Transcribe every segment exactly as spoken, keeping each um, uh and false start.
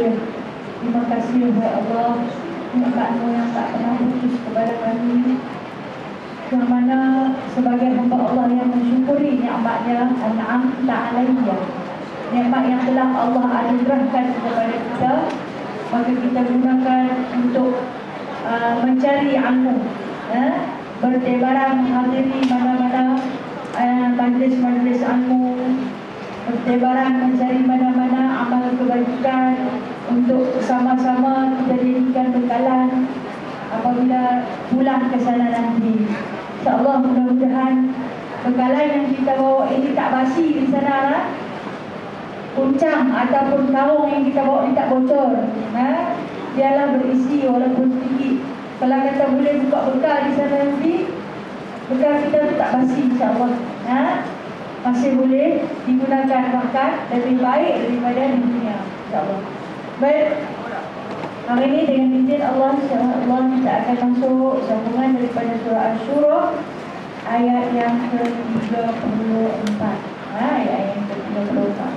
saja. Terima kasih kepada Allah, nikmat-Mu yang tak pernah putus kepada kami, yang mana sebagai hamba Allah yang mensyukuri nikmat-Nya, an'amta alayya, nikmat yang telah Allah anugerahkan kepada kita, maka kita gunakan untuk uh, mencari ilmu, eh? bertebaran menghadiri mana-mana uh, majlis-majlis ilmu, bertebaran mencari mana-mana amal kebajikan untuk sama-sama kita jadikan bekalan apabila pulang ke sana nanti. InsyaAllah mudah-mudahan bekalan yang kita bawa ini tak basi di sana lah. Kuncang ataupun karung yang kita bawa ni tak bocor, ha? Biarlah berisi walaupun sedikit. Kalau kata boleh buka bekal di sana nanti, bekal kita tu tak basi insyaAllah, ha? Masih boleh digunakan, bahkan lebih baik daripada di dunia insyaAllah. Baik, hari ini dengan izin Allah, insyaAllah kita akan masuk sambungan daripada surah Asy-Syura ayat yang ke tiga puluh empat, ha? Ayat yang ke tiga puluh empat.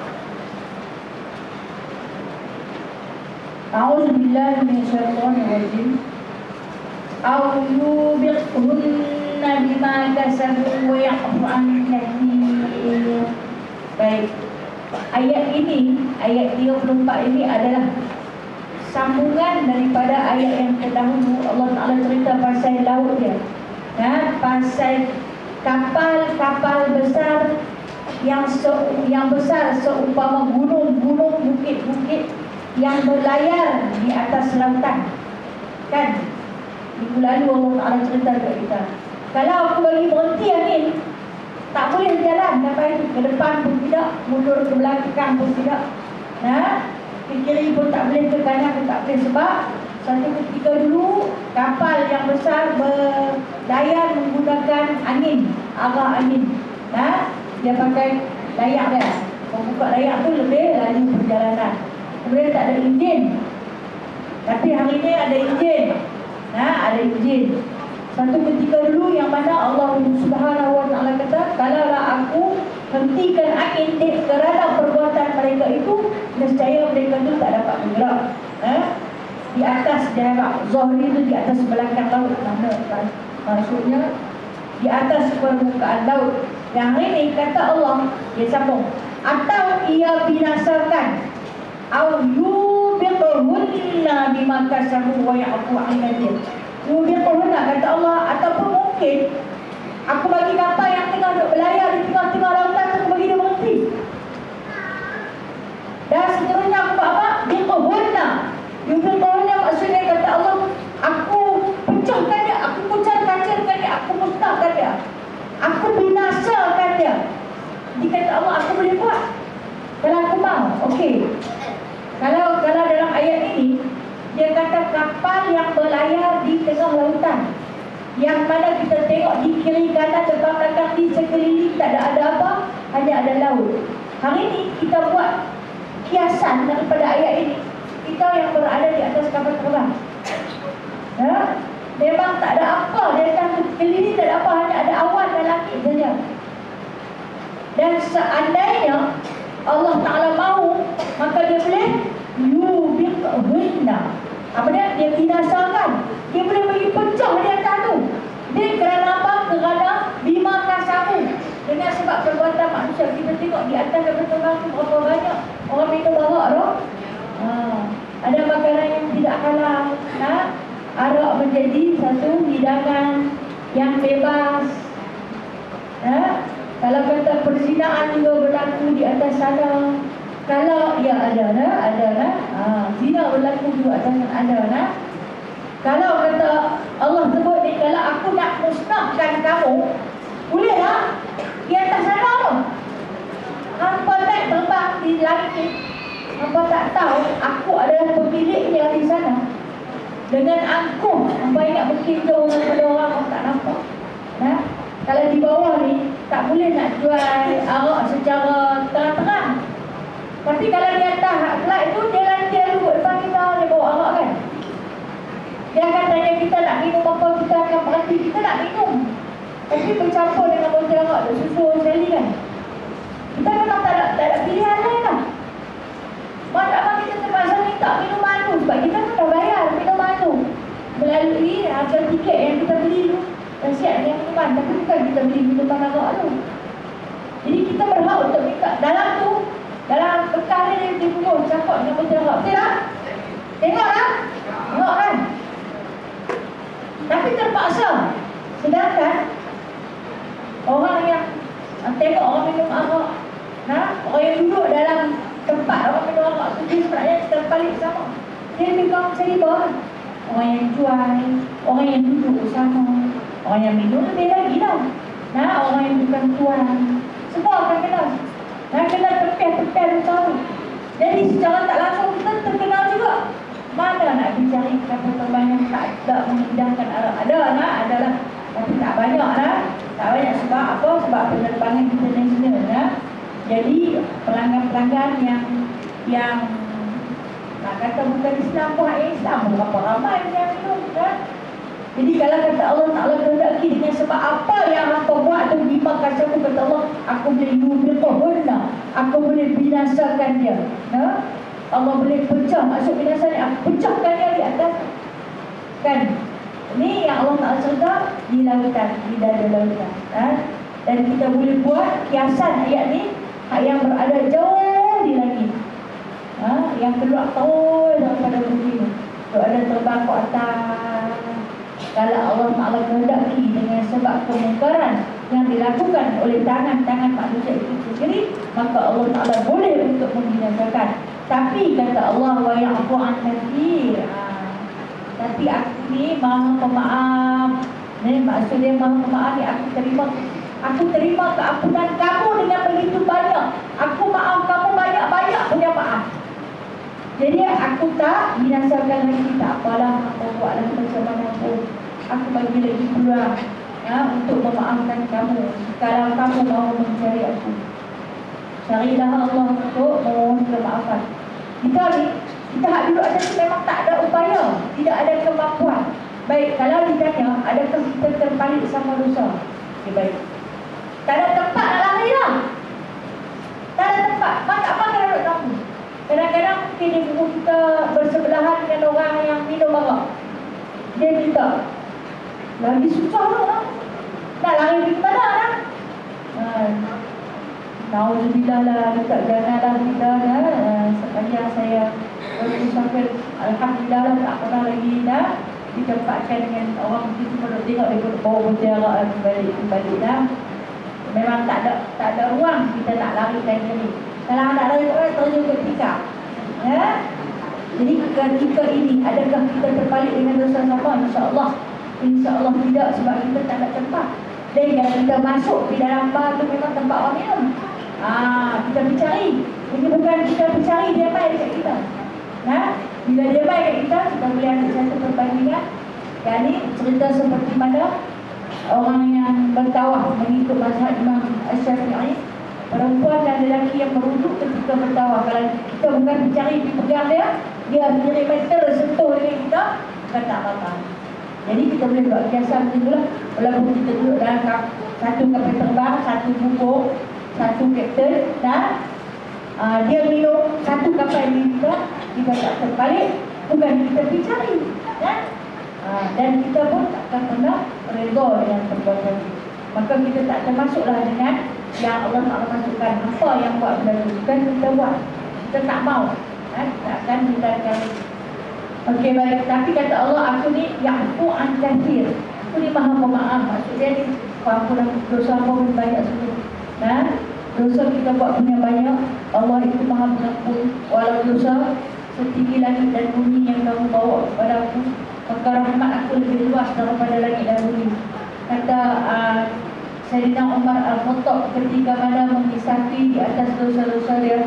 A'udzu billahi minasyaitonir rajim. Aw yubiqhunna bima kasabu wa ya'fu an katsir. Baik. Ayat ini, ayat tiga puluh empat ini adalah sambungan daripada ayat yang terdahulu. Allah Ta'ala cerita pasal laut dia, ha? Pasal kapal-kapal besar yang se yang besar seumpama gunung-gunung, bukit-bukit yang berlayar di atas lautan, kan? Minggu lalu Allah Ta'ala cerita kepada kita, kalau aku bagi berhenti angin, tak boleh jalan sampai ke depan pun tidak, mundur ke belakang pun tidak, nah, ke kiri pun tak boleh, ke kanan pun tak boleh. Sebab satu ketika dulu kapal yang besar berlayar menggunakan angin, arah angin, nah, dia pakai layak dia, membuka layak tu lebih laju perjalanan. Kemudian tak ada enjin, tapi hari ini ada enjin, nah, ada enjin. Satu ketika dulu yang mana Allah Subhanahu Wa Taala kata, kalaulah aku hentikan angin kerana perbuatan mereka itu, nescaya mereka itu tak dapat bergerak, eh? Di atas daerah Zohri itu, di atas belakang laut, mana maksudnya di atas permukaan laut. Yang ini kata Allah, dia sambung, atau ia binasakan, au yubiqhunna bima kasabu wa ya'fu an katsir. Yubiqhunna kata Allah, ataupun mungkin aku bagi kapal yang tengah duk berlayar di tengah-tengah lautan, aku bagi dia berhenti. Dan seterusnya aku buat apa? Biqhunna. Yubiqhunna maksudnya kata Allah, aku pecahkan dia, aku kucar-kacirkan dia, aku musnahkan dia, aku binasakan dia. Jadi kata Allah, aku boleh buat kalau aku mau. Okey. Kalau kalau dalam ayat ini dia kata kapal yang berlayar di tengah lautan, yang mana kita tengok di kiri kanan depan belakang di sekeliling tak ada ada apa, hanya ada laut. Hari ini kita buat kiasan daripada ayat ini, kita yang berada di atas kapal terbang, ha? Memang tak ada apa, di atas sekeliling tak ada apa, hanya ada awan dan langit saja. Dan seandainya Allah Ta'ala mahu, maka dia boleh yubiqhunna. Apa dia? Dia binasakan. Dia boleh bagi pecah di atas tu. Dia kerana apa? Kerana bima kasabu. Dengan sebab perbuatan manusia. Kita tengok di atas kapal terbang tu berapa banyak orang minum arak tu. Ha. Ada makanan yang tidak halal, ha? Arak menjadi satu hidangan yang bebas, ha? Kalau kata perzinaan juga berlaku di atas sana. Kalau ya ada lah, ada lah. Ha, zina berlaku juga atas ada lah. Kalau kata Allah sebut ni, kalau aku nak musnahkan kamu, boleh lah di atas sana tu. Hampa naik terbang di langit, hampa tak tahu aku adalah pemiliknya di sana. Dengan angkuh, hampa ingat berkinjau kepada orang, orang tak nampak. Nah, kalau di bawah ni tak boleh nak jual arak secara terang-terang. Tapi kalau di atas flight tu, dia nanti duduk depan kita, dia bawa arak kan. Dia akan tanya kita nak minum apa, kita akan berhenti, kita nak minum. Tapi bercampur dengan botol arak tu, susu sekali kan. Kita memang tak ada, tak ada pilihan lain lah. Maksudnya kita terpaksa minta minum lagi harga tiket yang kita beli tu. Nasihat yang minuman, tapi bukan kita beli minuman arak tu. Jadi kita berhak untuk minta. Dalam tu, dalam bekas ni dia pun cakap dengan botol arak. Betul tak? Tengok tak? Tengok kan? Tapi terpaksa. Sedangkan orang yang tengok orang minum arak, nah, orang yang duduk dalam tempat orang minum arak tu, dia sebenarnya terbalik sama. Dia lebih kurang cari bawah. Orang yang jual, orang yang duduk sama, orang yang minum lebih lagi lah. Nah, orang yang bukan tuan, semua akan kena. Nah, kena tepiah-tepiah tu tahu. Jadi secara tak langsung kita terkenal juga. Mana nak dicari kapal terbang yang tak ada menghidangkan arak? Ada lah, adalah. Tapi tak banyak lah. Tak banyak sebab apa? Sebab penerbangan international lah. Jadi pelanggan-pelanggan yang yang nak kata bukan Islam pun hak Islam pun berapa ramai yang minum kan. Jadi kalau kata Allah Ta'ala kehendaki dengan sebab apa yang hampa buat tu dimakan semua, kata Allah, aku boleh yubiqahunna, aku boleh binasakan dia. Nah, Allah boleh pecah, maksud binasa ni aku pecahkan dia di atas kan. Ni yang Allah Ta'ala cerita di lautan, di dada lautan ha? Dan kita boleh buat kiasan ayat ni hak yang berada jauh di langit ha? Yang keluar tahu daripada bumi tu ada terbang ke atas. Kalau Allah Ta'ala kehendaki dengan sebab kemungkaran yang dilakukan oleh tangan-tangan manusia itu sendiri, maka Allah Ta'ala boleh untuk membinasakan. Tapi kata Allah, wa ya'fu an katsir, tapi aku ni maha pemaaf. Ni maksudnya maha pemaaf ni, aku terima aku terima keampunan kamu dengan begitu banyak. Aku maaf kamu banyak-banyak punya maaf. Jadi aku tak binasakan lagi, tak apalah, apa buatlah macam mana pun. Aku bagi lagi peluang ya, untuk memaafkan kamu kalau kamu mahu mencari aku. Carilah Allah untuk memohon kemaafan. Kita ni, kita hak duduk atas ni memang tak ada upaya, tidak ada kemampuan. Baik, kalau ditanya, adakah kita terbalik sama dosa? Okay, baik. Tak ada tempat nak lari lah. Tak ada tempat. Mana apa kena duduk kamu? Kadang-kadang mungkin di buku kita bersebelahan dengan orang yang minum arak. Dia minta, lagi susah lah. Nak lari pergi mana lah? Nauzubillah lah, dekat janganlah kita dah. Sepanjang saya berusaha, alhamdulillah lah, tak pernah lagi dah ditempatkan dengan orang begitu. Kalau tengok dia pun bawa berjarak lagi balik-balik dah. Memang tak ada tak ada ruang kita nak larikan diri. Kalau nak lari orang terjun ke tika ya? Jadi ketika ini, adakah kita terbalik dengan dosa sama? InsyaAllah InsyaAllah tidak, sebab kita tak ada tempat. Dan kalau kita masuk di dalam bar tu memang tempat orang minum. Ah, kita mencari. Ini bukan kita mencari, dia main dekat kita. Nah, bila dia main dekat kita, kita boleh ambil satu perbandingan. Yang ni cerita seperti mana orang yang bertawaf mengikut mazhab Imam Asy-Syafi'i. Perempuan dan lelaki yang meruduk ketika bertawaf, kalau kita bukan mencari dipegang dia, dia menjadi meter sentuh dengan kita, bukan tak apa-apa. Jadi kita boleh buat biasa macam itulah. Walaupun kita duduk dalam satu kapal terbang, satu buku, satu kapten, dan uh, dia minum satu kapal ini juga, kita tak terbalik, bukan kita pergi cari ya? uh, Dan kita pun takkan pernah redha dengan perbuatan itu. Maka kita tak termasuklah dengan yang Allah Ta'ala masukkan. Apa yang buat benda itu, bukan kita buat, kita tak mau ya? Tak akan kita akan. Okey, baik. Tapi kata Allah, aku ni ya'fu an katsir, aku ni maha pemaaf. Maksudnya ni pengampunan dosa pun banyak sekali. Nah, dosa kita buat punya banyak, Allah itu maha pengampun. Walau dosa setinggi langit dan bumi yang kamu bawa kepada aku, maka rahmat aku lebih luas daripada langit dan bumi. Kata uh, Sayyidina Umar Al-Khattab ketika mana mengisafi di atas dosa-dosa dia,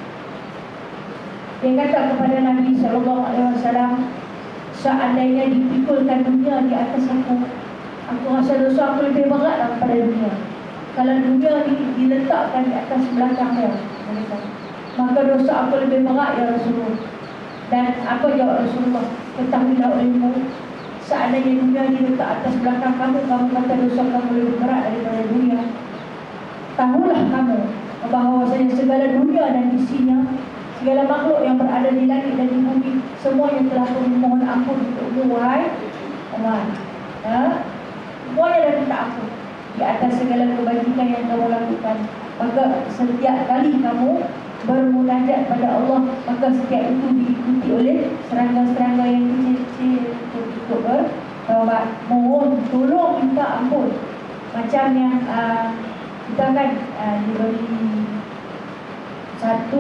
dia kata kepada Nabi sallallahu alaihi wasallam, seandainya dipikulkan dunia di atas aku, aku rasa dosa aku lebih berat daripada dunia. Kalau dunia ni diletakkan di atas belakang dia, maka dosa aku lebih berat ya Rasulullah. Dan apa jawab Rasulullah? Ketahuilah olehmu, seandainya dunia diletak atas belakang kamu, kamu kata dosa kamu lebih berat daripada dunia. Tahulah kamu bahawasanya segala dunia dan isinya, segala makhluk yang berada di langit dan di bumi, semuanya telah memohon ampun untukmu, wahai Umar. Ha? Semuanya dah minta ampun di atas segala kebajikan yang kamu lakukan. Maka setiap kali kamu bermunajat pada Allah, maka setiap itu diikuti oleh serangga-serangga yang kecil-kecil untuk bertaubat, mohon tolong, minta ampun. Macam yang uh, kita kan uh, diberi satu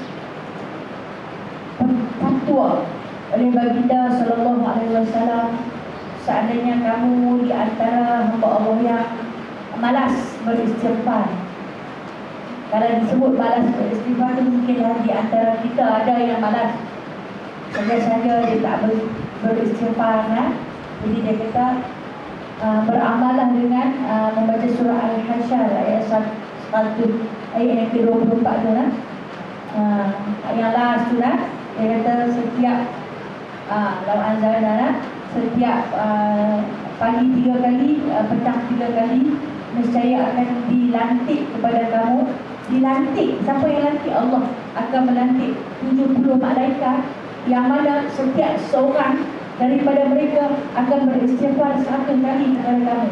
fatwa oleh baginda sallallahu alaihi wasallam, seandainya kamu di antara hamba Allah yang malas beristighfar. Kalau disebut malas beristighfar tu mungkin di antara kita ada yang malas saja-saja dia tak ber, beristighfar, nah? Jadi dia kata uh, beramalah dengan uh, membaca surah Al-Hasyr ayat satu, ayat yang ke dua puluh empat tu, nah? Uh, yang last tu, nah? Dia kata setiap uh, lalu anzalna, nah? Setiap uh, pagi tiga kali, uh, petang tiga kali, nescaya akan dilantik kepada kamu. Dilantik, siapa yang lantik? Allah akan melantik tujuh puluh malaikat, yang mana setiap seorang daripada mereka akan beristighfar satu kali kepada kamu.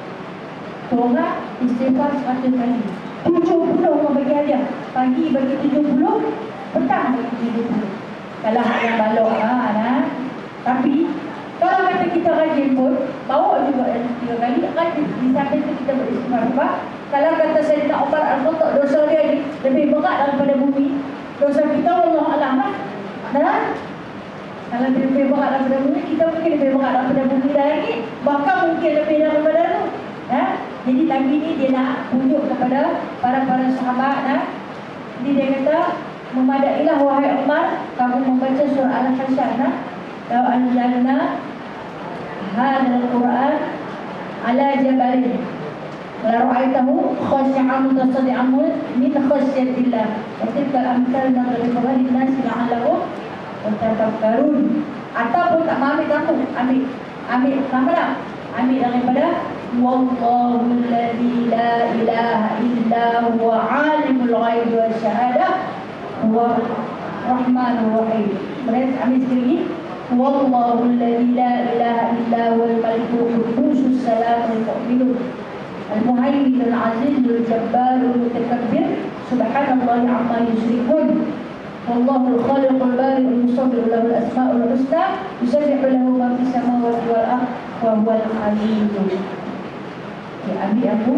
Seorang istighfar satu kali, tujuh puluh orang bagi hadiah. Pagi bagi tujuh puluh, petang bagi tujuh puluh. Kalau yang balok ha, nah. Tapi kalau kata kita rajin pun, bawa juga tiga kali, rajin. Di samping itu kita beristighfar. Sebab kalau kata Sayyidina Umar Al-Khattab, dosa dia ni lebih berat daripada bumi, dosa kita wallahualam lah. Nah, kalau dia lebih berat daripada bumi, kita mungkin lebih berat daripada bumi dan langit, bahkan mungkin lebih daripada itu. Nah, jadi Nabi ni dia nak tunjuk kepada para-para sahabat, nah. Jadi dia kata, memadailah wahai Umar, kamu membaca surah Al-Hasyr, nah. Law anzalna hadzal Qur'an ala jabalin la ra'aitahu khashi'an mutasaddian min khasyatillah wa tilka al-amthal nadribuha lin-nasi la'allahum yatafakkarun. Ataupun tak ambil kamu, ambil ambil nama tak? Ambil daripada wallahu alladzi la ilaha illa huwa alimul ghaibi wasyahadah huwa rahmanur rahim. Boleh ambil sekali. Wallahu alladzi la ilaha illa huwal malikul quddus salamul mu'minun al-muhaiminul azizul jabbarul mutakabbir subhanallahi amma yusyrikun. Wallahul khaliqul bari'ul musawwir lahul asmaul husna yusabbihu lahu ma fis samawati wal ardh wa huwal aliyyul. Ya, ambil aku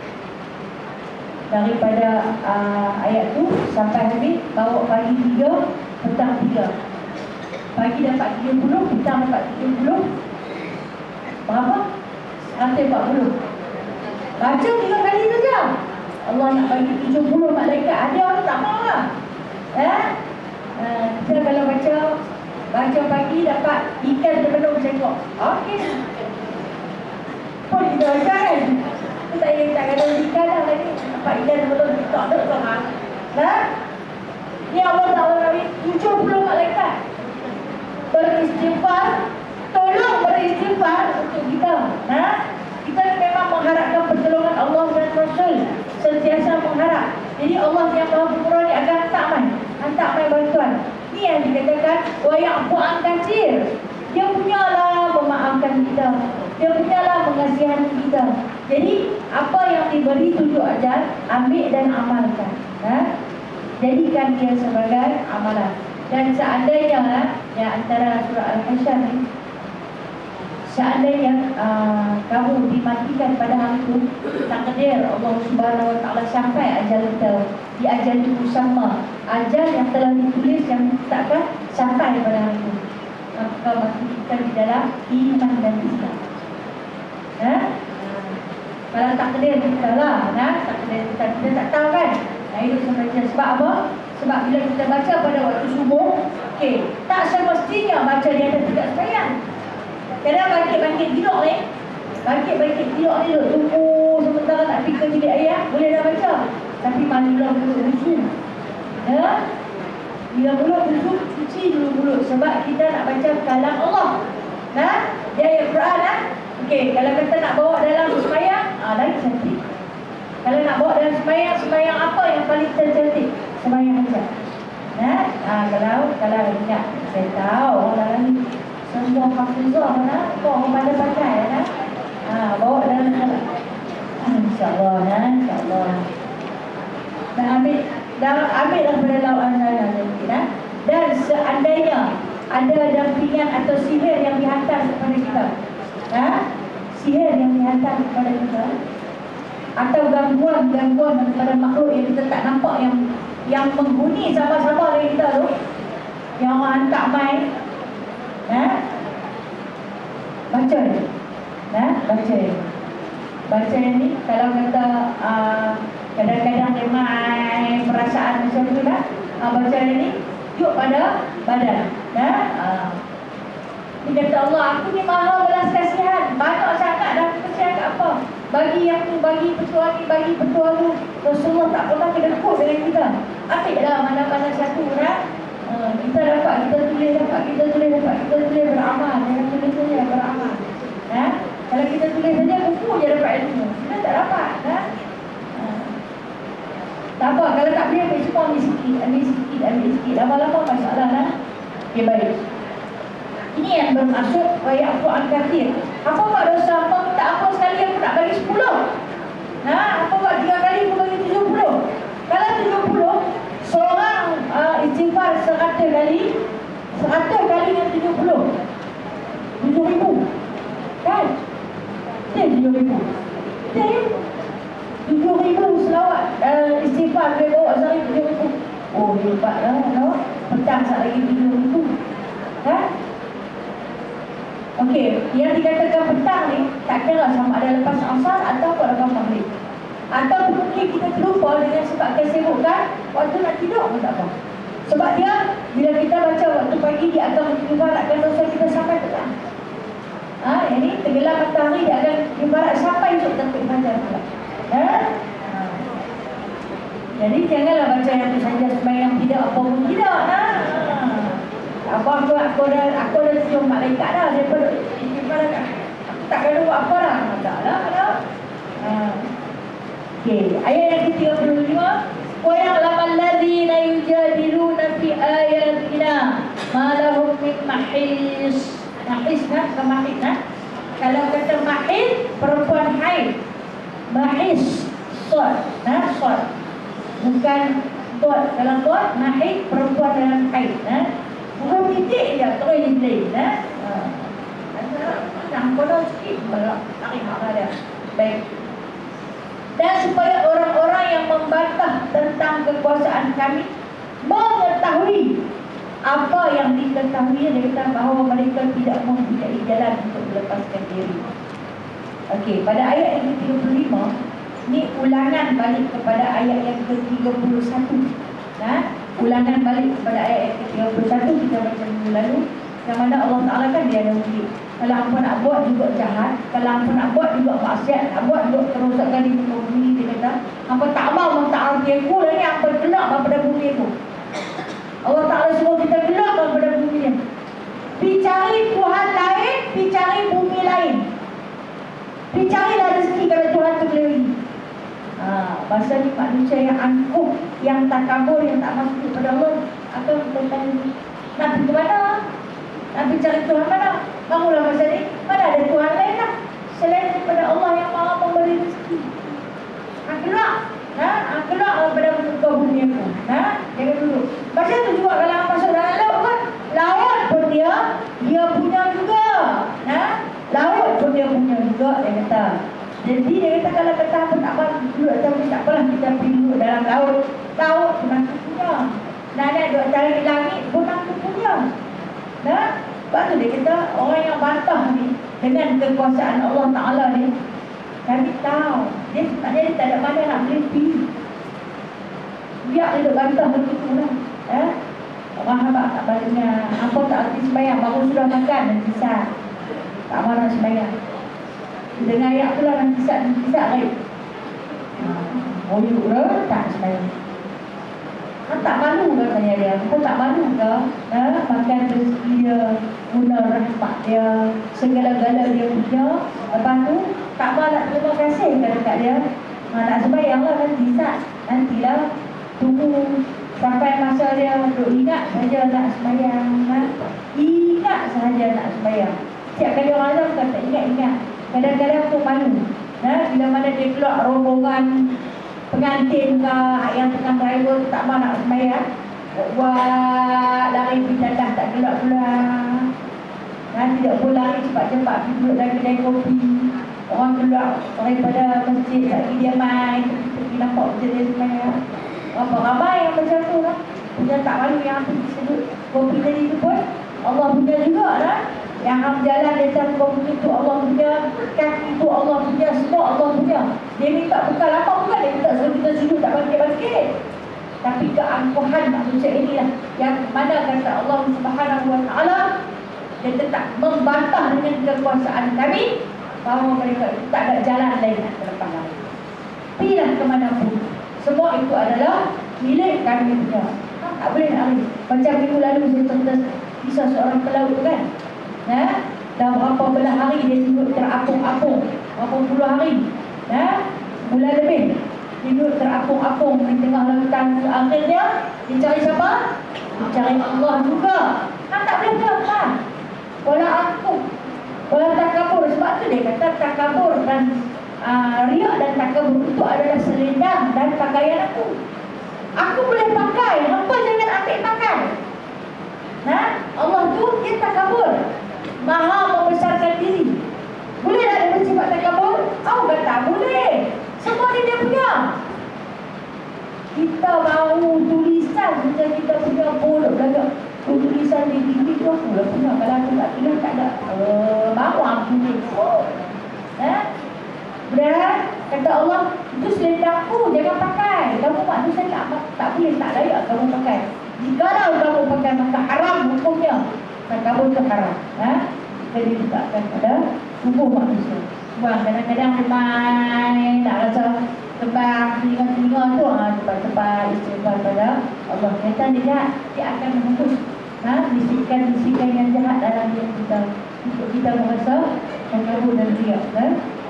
daripada uh, ayat tu sampai habis, bawa pagi tiga, petang tiga. Pagi dapat tiga puluh, petang dapat tiga puluh. Berapa? seratus empat puluh. Baca tiga kali saja. Allah nak bagi tujuh puluh malaikat. Ada orang tak mahu lah. Eh? Uh, kita kalau baca baca pagi dapat ikan terpenuh cekok. Okey. Pun kita baca kan? Kita tak payah tak kata ikan lah tadi. Dapat ikan terpenuh cekok. Tak ada sama. Nah? Ni Allah Ta'ala bagi tujuh puluh malaikat beristighfar, tolong beristighfar untuk kita. Nah, kita memang mengharapkan pertolongan Allah dan Rasul, sentiasa mengharap. Jadi Allah yang Maha Pemurah ni akan hantar mai, hantar mai bantuan. Ni yang dikatakan wa ya'fu an katsir. Dia punyalah memaafkan kita, dia punyalah mengasihani kita. Jadi apa yang diberi tunjuk ajar, ambil dan amalkan. Nah, jadikan dia sebagai amalan. Dan seandainya ya, antara surah Al-Hasyr ni, seandainya uh, kamu dimatikan pada hari itu, takdir Allah Subhanahu Wa Taala sampai ajal kita di ajal itu sama, ajal yang telah ditulis yang ditetapkan sampai pada hari itu, maka mati kita di dalam iman dan Islam. Nah, kalau takdir kita lah, nah, takdir kita kita tak tahu kan. Nah, itu sebenarnya sebab apa? Sebab bila kita baca pada waktu subuh, okey, tak semestinya baca di atas tidak sembahyang. Kadang bangkit-bangkit tidur ni, bangkit-bangkit tidur ni, tunggu sementara nak fikir bilik ayah, boleh dah baca. Tapi marilah mulut wudu. Ya? Bila mulut wudu, cuci dulu mulut. Sebab kita nak baca kalam Allah. Nah, dia ayat Quran lah. Okey, kalau kita nak bawa dalam sembahyang, ah, lagi cantik. Kalau nak bawa dalam sembahyang, sembahyang apa yang paling cantik? Sembahyang hajat. Nah, ah, kalau kalau ingat, saya tahu orang ni semua hafizah nah, kau pandai-pandai nah. Ha, bawa dalam insya-Allah nah, insya-Allah. Dan ambil dan ambil daripada lawan saya nanti nah. Dan seandainya ada dampingan atau sihir yang dihantar kepada kita, ha? Sihir yang dihantar kepada kita, atau gangguan-gangguan daripada makhluk yang kita tak nampak, yang yang menghuni sama-sama dengan kita tu, yang orang hantar main, ha? Baca ni, ha? Baca ni, baca ni. Kalau kata uh, kadang-kadang dia main perasaan macam tu lah, uh, baca ni yuk pada badan, ha? Uh. Dia kata Allah, aku ni maha belas kasihan, banyak sangat dah aku percaya kat apa, bagi yang tu, bagi petua ni, bagi petua tu. Rasulullah tak pernah kedekut dengan kita. Ambillah mana-mana satu dah, uh, kita dapat, kita tulis, dapat, kita tulis, dapat, kita tulis, beramal. Jangan tulis saja, beramal, ha? Kalau kita tulis saja, buku je dapat ilmu, kita tak dapat, ha? Uh. Tak apa, kalau tak boleh ambil semua, ambil sikit, ambil sikit, ambil sikit, lama-lama masalah lah. Okay, baik. Ini yang bermaksud ayat Quran kathir. Apa buat dosa? Apa minta apa sekali aku nak bagi sepuluh? Ha? Apa buat tiga kali aku bagi tujuh puluh? Kalau tujuh puluh, seorang uh, istighfar seratus kali, seratus kali dengan tujuh puluh, tujuh ribu, kan? Dia tujuh ribu, dia tujuh ribu selawat uh, istighfar dia bawa sehari tujuh ribu. Oh, hebat lah, no? Petang sat lagi tujuh ribu, kan? Okey, yang dikatakan petang ni tak kira sama ada lepas asar atau lepas maghrib. Atau mungkin kita terlupa dengan sebab kesibukan, waktu nak tidur pun tak apa. Sebab dia, bila kita baca waktu pagi, dia akan mengibaratkan dosa kita sampai petang. Ha, yang ni tenggelam matahari, dia akan ibarat sampai esok terbit fajar pula. Ha? Ha. Jadi janganlah baca yang tu saja sembahyang tidak apa pun tidak. Ha? Apa aku aku dah aku dah cium malaikat dah daripada daripada aku tak kena buat apa dah. Taklah kalau. Ha. Okey, ayat yang ke tiga puluh lima, wa ya'lamu allazina yujadiluna fi ayatina ma lahum min mahis. Mahis kan, ke mahis kan? Kalau kata mahis, perempuan haid. Mahis sod, nah sod. Bukan sod, kalau sod mahis perempuan dalam haid, nah. Bukan titik je, terus dia boleh, ha? Nak kodoh sikit, balak, tarik marah dia. Baik. Dan supaya orang-orang yang membantah tentang kekuasaan kami mengetahui apa yang diketahui, dia kata bahawa mereka tidak mempunyai jalan untuk melepaskan diri. Okey, pada ayat yang ke tiga puluh lima, ni ulangan balik kepada ayat yang ke tiga puluh satu. Nah, ulangan balik kepada ayat yang ke tiga puluh satu kita baca minggu lalu, yang mana Allah Ta'ala kan dia ada wujud. Kalau hampa nak buat juga jahat, kalau hampa nak buat juga maksiat, nak buat juga kerosakan di muka bumi, dia kata hampa tak mau tak arti aku lah ni, hampa gelap pada bumi aku. Allah Ta'ala suruh kita gelap pada bumi ni. Pergi cari Tuhan lain, pergi cari bumi lain, pergi carilah rezeki kalau Tuhan tu boleh bagi. Ha, masa ni manusia yang angkuh, yang takabur, yang tak masuk kepada Allah, akan bertanya, nak pergi ke mana? Nak pergi cari Tuhan mana? Bangunlah masa ni, mana ada Tuhan lain lah selain daripada Allah yang maha memberi rezeki. Ha, keluar, ha, ha, keluar daripada muka bumi aku. Ha, jangan dulu. Macam tu juga kalau masuk dalam laut kan, laut pun dia, dia punya juga. Ha, laut pun dia punya juga, dia kata. Jadi dia kata kalau kata apa tak apa duduk atau tak apalah kita pergi duduk dalam laut. Laut pun aku punya. Nak ada duduk cari langit pun aku punya. Nah, sebab tu dia kata orang yang bantah ni dengan kekuasaan Allah Ta'ala ni, kami tahu dia sebenarnya dia tak ada mana nak boleh pergi. Biar dia duduk bantah begitu lah. Eh? Mahabat tak baliknya apa tak arti sembahyang, baru sudah makan dan sisa tak mahu nak sembahyang. Dengan ayat tu lah nanti saat nanti saat baik. Oh yuk lah tak sembahyang. Kan tak malu ke tanya dia? Kau tak malu ke? Ha? Makan rezeki dia, guna rahmat dia, segala-gala dia punya. Lepas tu tak mahu nak terima kasih ke dekat dia. Ha, nak sembahyang lah nanti saat. Nantilah tunggu sampai masa dia duk ingat saja nak sembahyang. Ha? Ingat sahaja nak sembahyang. kadang-kadang bukan tak ingat-ingat. Kadang-kadang pun malu. Nah, bila mana dia keluar rombongan pengantin ke yang tengah driver tak mahu nak sembahyang, buat lari pindah tak keluar-keluar. Nah, tidak pun lari cepat-cepat duduk dalam kedai kopi. Orang keluar daripada masjid lagi dia main, kita nampak macam dia sembahyang. Apa ramai yang macam tu lah. Punya tak malu yang pergi sedut kopi tadi tu pun Allah punya juga lah. Yang ham jalan di atas kopi tu Allah punya, kaki tu Allah punya, semua Allah punya. Dia minta bukan apa bukan, dia minta suruh kita sudut tak bangkit-bangkit. Tapi keangkuhan manusia inilah yang mana kata Allah Subhanahu Wa Taala, dia tetap membantah dengan kekuasaan kami bahawa mereka itu tak ada jalan lain nak terlepas lagi. Pilih ke mana pun, semua itu adalah milik kami punya. Ha, tak boleh nak lari. Macam minggu lalu saya cerita kisah seorang pelaut tu kan. Nah, dah berapa belah hari dia duduk terapung-apung, berapa puluh hari. Nah, bulan lebih dia duduk terapung-apung di tengah lautan. Akhirnya dia cari siapa? Dia cari Allah juga. Ha, tak boleh berapa. Walau aku, walau takabur. Sebab tu dia kata takabur dan uh, riak dan takabur itu adalah selendang dan pakaian aku. Aku boleh pakai, hampa jangan ambil pakai. Nah, Allah tu dia takabur, maha membesarkan diri. Boleh tak dia bersifat takabur? Oh, kata boleh. Semua ni dia punya. Kita mahu tulisan macam kita punya bodoh belakang. Tulisan di tinggi tu aku lah punya. Kalau aku tak tulis tak ada. Uh, mahu aku tulis. Oh. Nah, dan kata Allah, itu selendangku, jangan pakai. Kamu manusia tak, tak boleh, tak layak kamu pakai. Jikalau kamu pakai maka haram hukumnya. Dan kamu itu haram. Ha? Jadi ditetapkan pada tubuh manusia. Wah, kadang-kadang main nak rasa tebang telinga-telinga tu, ha, cepat-cepat istighfar pada Allah. Kata dia, dia akan menghapus ha, bisikan-bisikan yang jahat dalam diri kita untuk kita merasa takabur dan riak. Ha?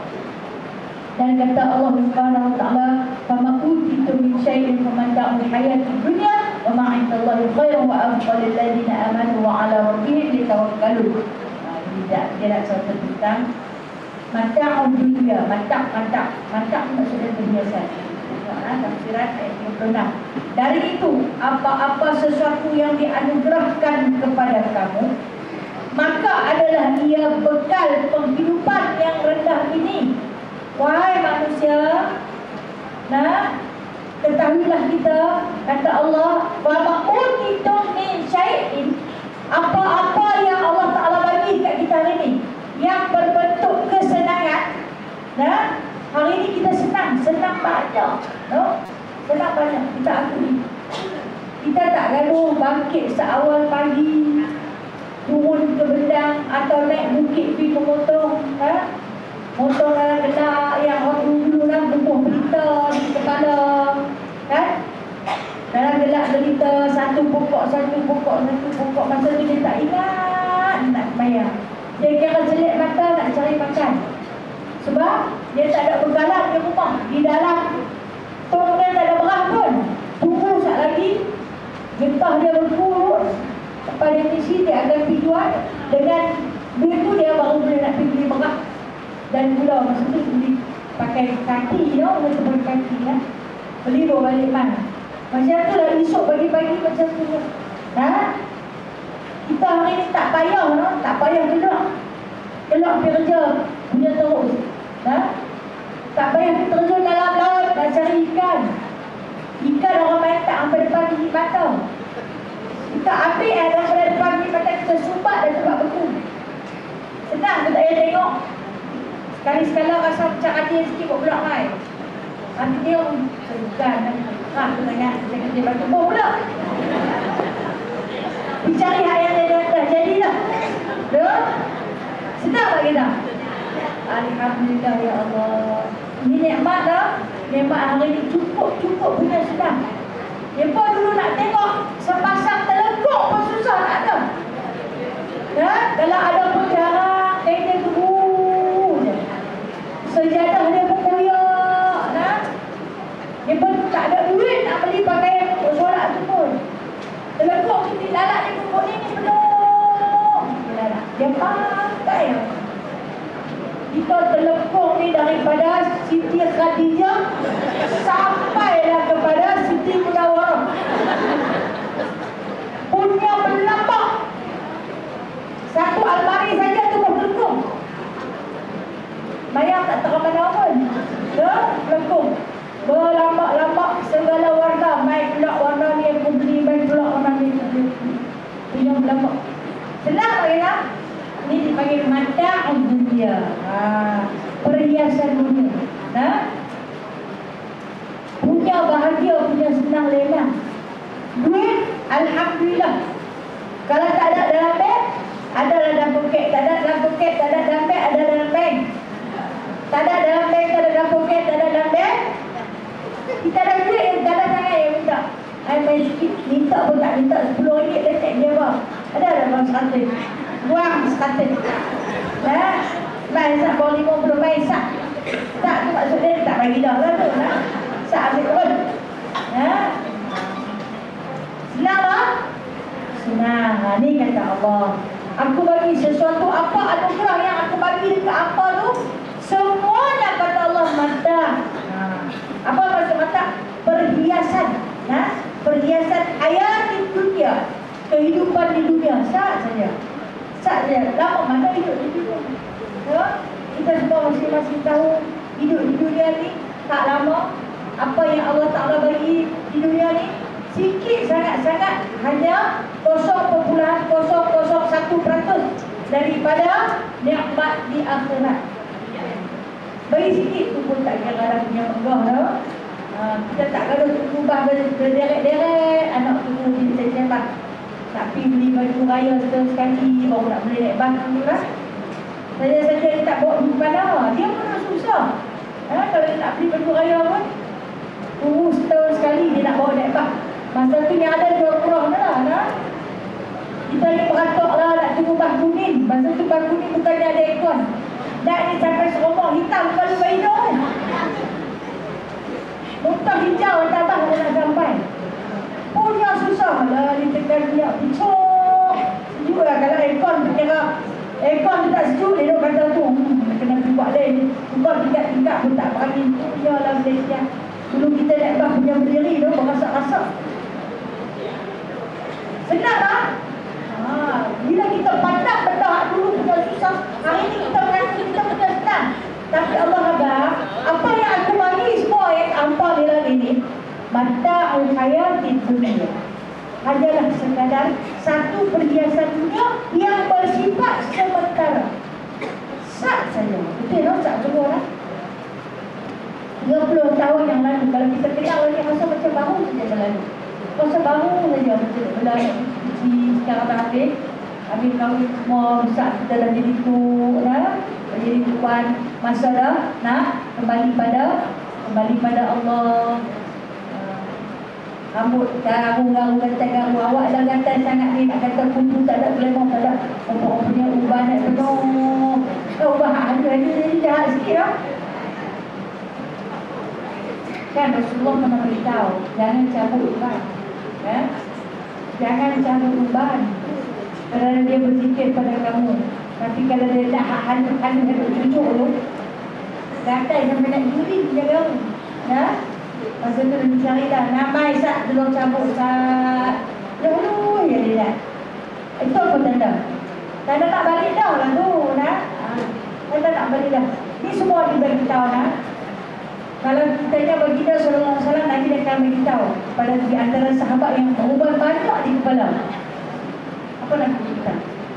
Dan kata Allah Subhanahu Wa Taala, "Fama utitu min syai'in famata'ul hayatid dunya wa ma 'indallahi khairun wa abqa lil ladzina amanu wa 'ala rabbihim yatawakkalun." Tidak tidak satu tentang mata'ul dunya, mata' mata' mata' maksudnya perhiasan. Nah, tafsiran ayat dua puluh enam. Dari itu, apa-apa sesuatu yang dianugerahkan kepada kamu, maka adalah ia bekal penghidupan yang rendah ini. Wahai manusia, nah, ketahuilah kita, kata Allah, wa ma'utitum min syai'in, apa-apa yang Allah Ta'ala bagi kat kita hari ini yang berbentuk kesenangan. Nah, hari ini kita senang, senang banyak, no? Senang banyak, kita akui. Kita tak gaduh bangkit seawal pagi, turun ke bendang atau naik bukit pergi ke motor, ha? Motor dalam gelap yang orang dulu lah bubuh berita di kepala, kan? Dalam gelap berita satu pokok, satu pokok, satu pokok. Masa tu dia tak ingat nak bayar. Dia kira selit mata nak cari makan. Sebab dia tak ada bekalan di rumah. Di dalam tong dia tak ada beras pun. Tunggu sekejap lagi, getah dia berkurut. Pada misi dia akan pergi jual. Dengan duit tu dia baru boleh nak pergi beli beras dan gula. Masa tu beli pakai kaki, you know, masa pakai kaki ya. Beli bawa balik mana. Macam tu lah esok pagi-pagi macam tu. Ha? Kita hari ni tak payah, no? Tak payah keluar. Keluar pergi kerja punya terus. Ha? Tak payah pergi terjun dalam laut nak cari ikan. Ikan orang main tak sampai depan gigi mata. Kita ambil eh, daripada depan gigi mata, kita sumbat dan tempat beku. Senang, kita tak payah tengok. Sekali-sekala rasa macam hati sikit buat pulak mai. Hati dia bukan. Ha, tu tanya, saya kata dia bantu boh pula. Dicari hak yang dia dah jadilah. Dah? Sedap tak kita? Alhamdulillah ya Allah. Ini nikmat dah. Nikmat hari ni cukup-cukup punya sedap. Mereka dulu nak tengok sepasang telekuk pun susah nak ada. Ya? Kalau ada pun jarang, kain dia tunggu je. Sejadah dia pun koyak. Nah? Dia pun tak ada duit nak beli pakaian untuk solat tu pun. Telekuk tu di lalat dia pun kuning ni penuh. Dia pakai. Kita telekong ni daripada Siti Khadijah sampailah kepada Siti Munawwarah. Punya berlambak. Satu almari saja tu berlengkung. Bayang tak tahu mana pun. Ya, berlengkung. Berlambak-lambak segala warna. Mai pula warna ni aku beli, mai pula warna ni aku beli. Punya berlambak. Senang tak kena? Ini dipanggil mata'ud dunia. Ha, perhiasan dunia. Ha? Punya bahagia, punya senang lena. Duit, alhamdulillah. Kalau tak ada dalam beg, ada dalam poket. Tak ada dalam poket, tak ada dalam beg, ada dalam beg. Tak ada dalam beg, tak ada dalam poket, tak ada dalam beg. Kita ada duit yang tak ada sangat yang minta. Saya main sikit, minta pun tak minta. Sepuluh ringgit letak dia bang. Ada dalam seratus. Buang seratus. Ya, main sak bawa lima puluh, main sak. Tak, tu maksud dia tak bagi dah lah tu. Nah. Sak ambil turun. Ya. Senang tak? Senang. Ha, ni kata Allah. Aku bagi sesuatu apa anugerah yang aku bagi dekat apa tu, semuanya kata Allah mata. Ha. Apa maksud mata? Perhiasan. Nah, perhiasan hayat di dunia. Kehidupan di dunia. Sat saja. Sat saja. Lama mana hidup di dunia? Ya? Kita semua masing-masing tahu hidup di dunia ni tak lama. Apa yang Allah Ta'ala bagi di dunia ni sikit sangat-sangat, hanya kosong perpuluhan kosong kosong satu peratus daripada nikmat di akhirat. Bagi sikit tu pun tak kira dah punya megah dah. Uh, kita tak kena ubah berderet-deret anak tu kita sembah. Tapi beli baju raya setahun sekali baru nak beli naik bas tu lah. Saja-saja dia tak bawa pergi mana, dia pun susah. Ha, kalau dia nak beli baju raya pun uh, setahun sekali dia nak bawa naik bas. Masa tu yang ada murah-murah lah, nah. Kita ni beratok lah nak tunggu bas kuning. Masa tu bas kuning bukannya ada aircon. Nak ni sampai seromong hitam kalau bayi dah kan. Muntah hijau atas atas dia nak sampai. Punya susah lah, dia tekan dia picok. Sejuk lah kalau aircon kira. Aircon tu tak sejuk, dia kata tu hmm, kena buat lain. Buat tingkat-tingkat pun tak berani. Punya lah Malaysia. Dulu kita naik bas punya berdiri tu berasak-rasak. Senang tak? Ha, bila kita pandang benda dulu punya susah, hari ni kita merasa kita punya senang. Tapi Allah agak, apa yang aku bagi semua ayat apa nilai ini, mata'ul hayati dunia, hanyalah sekadar satu perhiasan dunia yang bersifat sementara. Sat saja. Betul tak? Sat semua lah. tiga puluh tahun yang lalu, kalau kita kenal lagi rasa macam baru saja berlalu. Rasa baru saja macam berlalu. Sekarang dah habis. Habis kahwin semua besar, kita dah jadi tu lah. Jadi tuan masa dah nak kembali pada kembali pada Allah. Uh, rambut garung-garung gantai garung, awak dah gantai sangat ni, nak kata kutu tak ada, glamour tak ada, orang punya uban nak penuh. Kau ubah hak ada ni jadi jahat sikit lah. Kan Rasulullah pernah beritahu jangan cabut uban. Ya? Jangan cabut uban kerana dia berzikir pada kamu. Tapi kalau dia tak hal-hal yang cucuk tu, gatai sampai nak juri dia gaul. Ya? Masa tu dia cari dah, namai sat dulu cabut sat. Dulu ya dia dah. Itu apa tanda? Tanda tak balik dah lah tu, nah. Tanda tak balik dah. Ni semua dia beritahu nah. Kalau kitanya baginda sallallahu alaihi wasallam, Nabi akan beritahu pada di antara sahabat yang beruban banyak di kepala. Apa nak kita?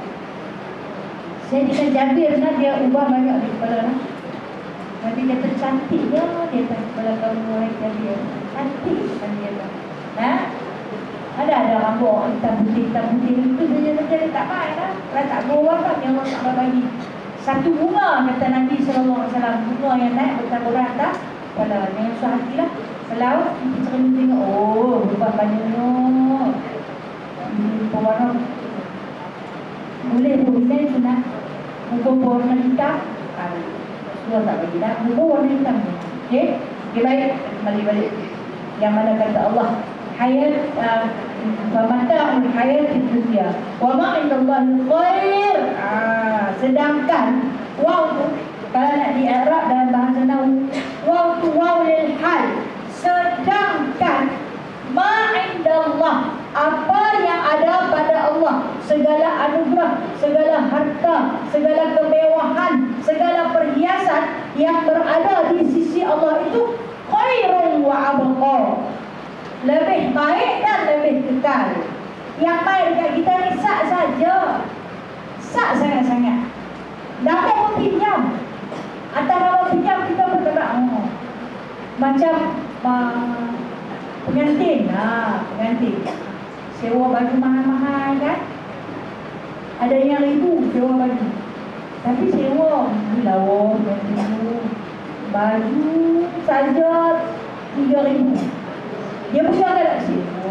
Saya dengan Jabir nah, dia ubah banyak di kepala nah. Nabi kata cantiknya dia atas kepala kamu orang Jabir. Cantik kan dia tu. Nah. Ada ada rambut hitam putih hitam putih itu saja saja dia tak main lah. Kalau tak berubah kan yang Allah tak bagi. Satu bunga kata Nabi sallallahu alaihi wasallam, bunga yang naik bertabur atas. Kalau jangan susah hati lah. Kalau kita cermin tengok, oh berubah banyaknya. Ini pewarna. Boleh berbeza sunat. Muka warna hitam. Sudah tak bagi dah. Muka warna hitam. Okay. Okay baik. Kembali balik. Yang mana kata Allah. Hayat. Famata'ul hayat di dunia. Wa ma'indallahi khair. Sedangkan. Wow tu. Kalau nak di Arab dalam bahasa Nahwu, waw tu waw lil hal. Sedangkan ma indallah, apa yang ada pada Allah, segala anugerah, segala harta, segala kemewahan, segala perhiasan yang berada di sisi Allah itu khairun wa abqa, lebih baik dan lebih kekal. Yang baik dekat kita ni sak saja, sak sangat-sangat. Nama pun pinjam, atas nama pinjam kita bergerak oh. Macam uh, pengantin, ha, pengantin sewa baju mahal-mahal kan, ada yang ribu sewa baju, tapi sewa lawa baju baju saja tiga ribu, dia pergi ada tak sewa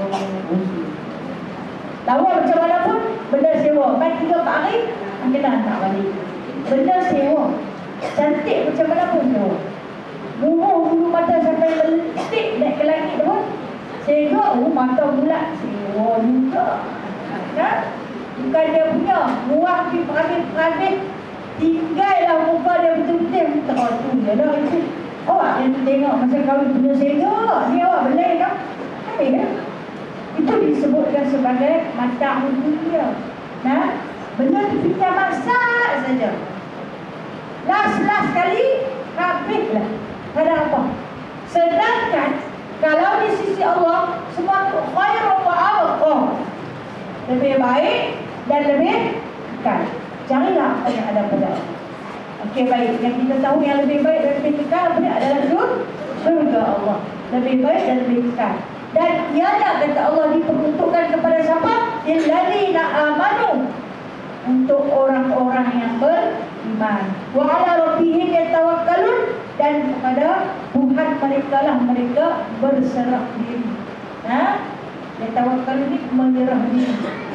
lawa macam mana pun benda sewa, main tiga empat hari kena hantar balik, benda sewa cantik macam mana pun sewa, murah bulu mata sampai meletik naik ke langit tu pun sewa, oh, mata bulat sewa juga kan? Bukan dia punya, murah pergi perhabis-perhabis, tinggallah muka dia betul-betul tak tu je lah itu. Awak yang tengok masa kahwin punya sewa, ni awak belai kan? Ambil kan? Itu disebutkan sebagai mata dunia. Nah, benda tu pinjam masa saja, last-last kali habislah, tak ada apa. Sedangkan kalau di sisi Allah semua tu khairun wa abqa, lebih baik dan lebih kekal. Carilah apa yang ada pada Allah. Okey, baik. Yang kita tahu yang lebih baik dan lebih kekal adalah surga Allah, lebih baik dan lebih kekal. Dan ianya kata Allah diperuntukkan kepada siapa? Illadzina amanu, untuk orang-orang yang beriman. Wa ala rabbihim yatawakkalun, dan kepada Tuhan mereka lah mereka berserah diri. Ha? Yatawakkal ni menyerah diri.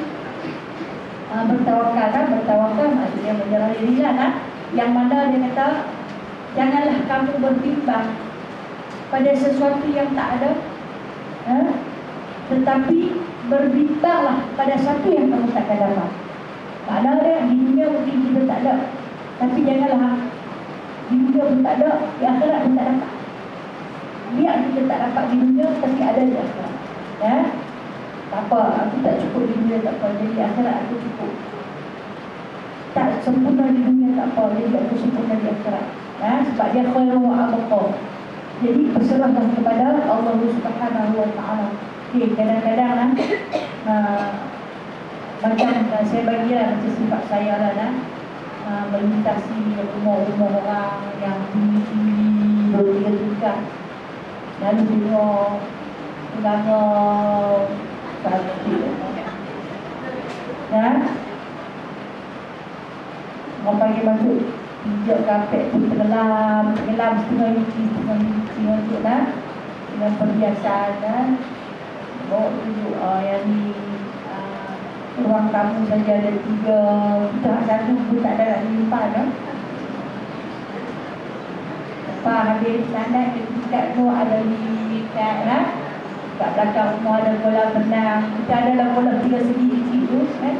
Ha, bertawakal kan? Bertawakal maksudnya menyerah diri lah kan? Yang mana dia kata, janganlah kamu bertimbang pada sesuatu yang tak ada, ha? Tetapi berbimbanglah pada satu yang kamu takkan dapat. Maknanya dia di dunia mungkin kita tak ada, tapi janganlah di dunia pun tak ada, di akhirat pun tak dapat. Biar kita tak dapat di dunia, tapi ada di akhirat. Ya? Tak apa, aku tak cukup di dunia, tak apa, jadi akhirat aku cukup. Tak sempurna di dunia, tak apa, jadi aku sempurna di akhirat. Ya? Sebab dia khairu wa abqa. Jadi berserahlah kepada Allah Subhanahu wa taala. Okay, kadang-kadang lah, uh, macam uh, saya bagilah macam sifat saya lah dah, uh, melintasi rumah-rumah orang yang tinggi-tinggi bertiga tingkat, lalu tengok ulama dan orang panggil masuk pijak kapek pun tenggelam, tenggelam setengah inci, setengah inci masuk lah, dengan perhiasan kan. Bawa tunjuk uh, yang ni uh, ruang tamu saja ada tiga, kita satu pun tak ada nak simpan kan. Lepas habis standar tingkat tu ada ni kat lah, kat belakang rumah ada kolam renang, kita ada lah kolam tiga segi kecil tu kan.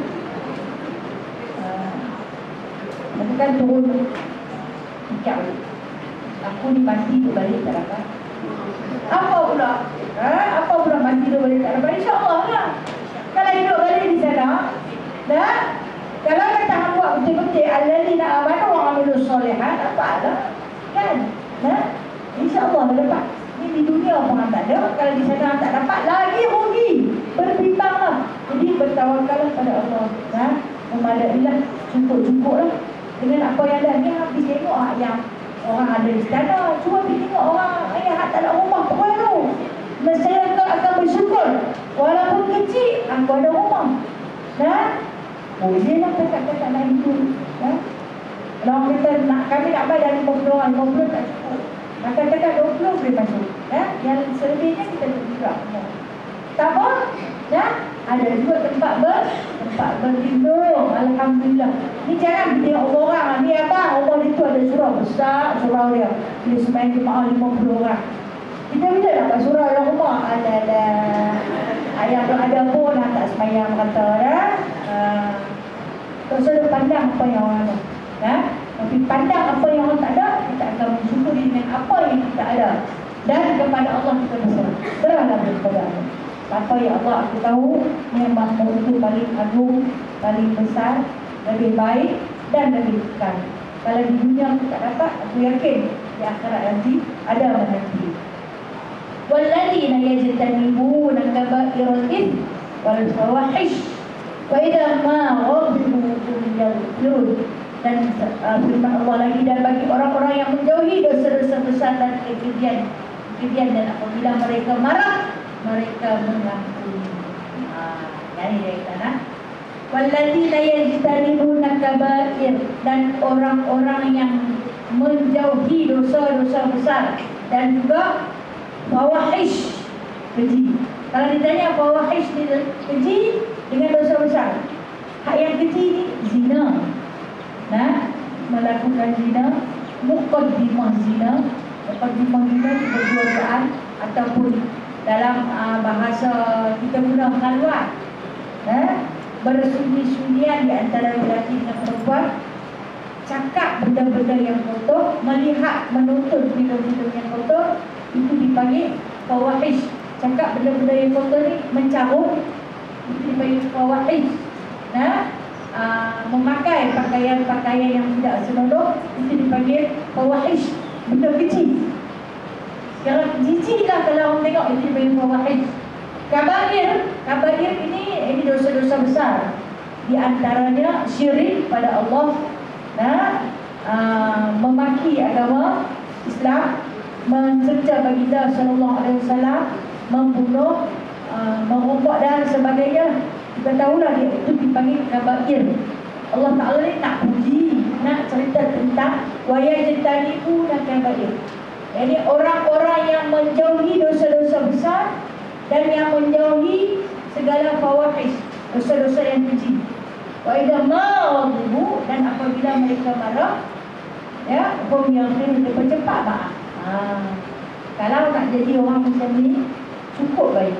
Aku kan turun tingkat balik, aku ni mati tu balik tak dapat. Apa pula? Ha? Apa pula mati tu balik tak dapat? InsyaAllah lah. Kalau hidup balik di sana, dah. Kalau kata hang buat betul-betul alladzina amanu wa amilus solihat, apa lah? Kan? Nah, InsyaAllah dah dapat. Ni di dunia pun hang tak ada, kalau di sana hang tak dapat, lagi rugi. Berbimbanglah. Jadi bertawakallah pada Allah. Nah, memadailah, cukup-cukuplah dengan apa yang ada. Ni habis tengok hak yang orang ada di istana, cuba pergi tengok orang ayah hak tak ada rumah pun tu. Masyarakat akan bersyukur walaupun kecil aku ada rumah. Nah, bolehlah kakak-kakak nak hidup. Nah, kalau kita nak, kami nak bayar lima puluh orang, lima puluh tak cukup. Kakak-kakak dua puluh boleh masuk. Nah, yang selebihnya kita juga semua. Tak apa? Nah, ada juga tempat ber tempat berlindung. Alhamdulillah. Ni jangan tengok orang. Ni apa? Orang itu ada surau besar, surau dia. Dia semain jemaah lima puluh orang. Kita bila dapat surau dalam rumah? Ada-ada. Ayah tu ada pun tak semayang kata dah. Uh, tak usah pandang apa yang orang ada. Nah, Tapi pandang apa yang Allah tak ada, kita akan mensyukuri dengan apa yang kita ada. Dan kepada Allah kita berserah. Serahlah kepada Allah. Apa yang Allah aku tahu memang itu paling agung, paling besar, lebih baik dan lebih kekal. Kalau di dunia aku tak dapat, aku yakin di akhirat nanti ada menanti. Walladzina yajtanibuna kaba'iral itsm wal fawahish wa idza ma ghadibu yaghfirun. Dan uh, firman Allah lagi, dan bagi orang-orang yang menjauhi dosa-dosa besar dan kekejian kekejian dan apabila mereka marah, mereka mengampuni. Ah, jadi dia kata nah. Walladzina yajtanibuna kaba'ir, dan orang-orang yang menjauhi dosa-dosa besar dan juga fawahish, keji. Kalau ditanya fawahish ni keji dengan dosa besar, hak yang keji ni zina. Nah, melakukan zina, muqaddimah zina. Muqaddimah zina itu perbuatan ataupun dalam uh, bahasa kita guna khalwat, nah, bersunyi-sunyian di antara lelaki dengan perempuan, cakap benda-benda yang kotor, melihat, menonton film-film yang kotor, itu dipanggil fawahish. Cakap benda-benda yang kotor ni, mencarut, itu dipanggil fawahish. Nah, aa, memakai pakaian-pakaian yang tidak senonoh, itu dipanggil fawahish. Benda kecil. Sekarang jijik lah kalau orang tengok, itu dipanggil fawahish. Kabair, kabair ini ini dosa-dosa besar. Di antaranya syirik pada Allah, nah, aa, memaki agama Islam, mencerca baginda sallallahu alaihi wasallam, membunuh, uh, merompak dan sebagainya. Kita tahulah dia itu dipanggil kabair. Allah Ta'ala ni nak puji, nak cerita tentang wa yajtanibuna kabair. Jadi orang-orang yang menjauhi dosa-dosa besar dan yang menjauhi segala fawahish, dosa-dosa yang keji. Wa idza ma ghadibu, dan apabila mereka marah, ya, hum yaghfirun, dia cepat maaf. Ha. Kalau nak jadi orang macam ni, cukup baik.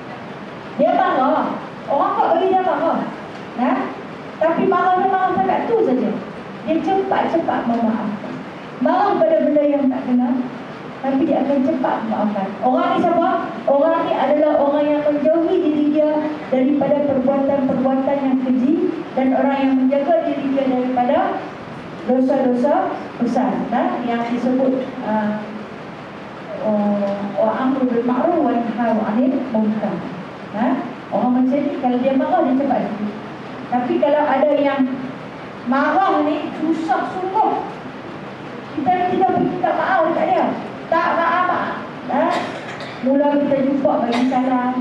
Dia marah, orang kau bagi dia marah, nah, tapi marah dia marah dekat tu saja. Dia cepat-cepat memaafkan. Marah pada benda yang tak kena, tapi dia akan cepat memaafkan. Orang ni siapa? Orang ni adalah orang yang menjauhi diri dia daripada perbuatan-perbuatan yang keji, dan orang yang menjaga diri dia daripada dosa-dosa besar, nah, yang disebut uh, wa amru bil ma'ruf wa nahyu 'anil munkar. Nah, orang macam ni kalau dia marah dia cepat sikit. Tapi kalau ada yang marah ni susah sungguh, kita ni tidak minta maaf dekat dia, tak maaf. Nah, mula kita jumpa bagi salam,